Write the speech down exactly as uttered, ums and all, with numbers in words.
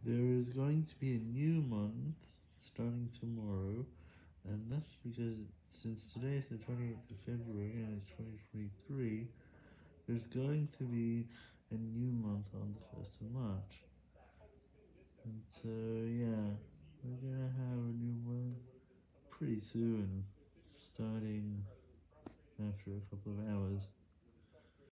There is going to be a new month starting tomorrow, and that's because since today is the twenty-eighth of February and it's twenty twenty-three, there's going to be a new month on the first of March. And so, yeah, we're gonna have a new month pretty soon, starting after a couple of hours.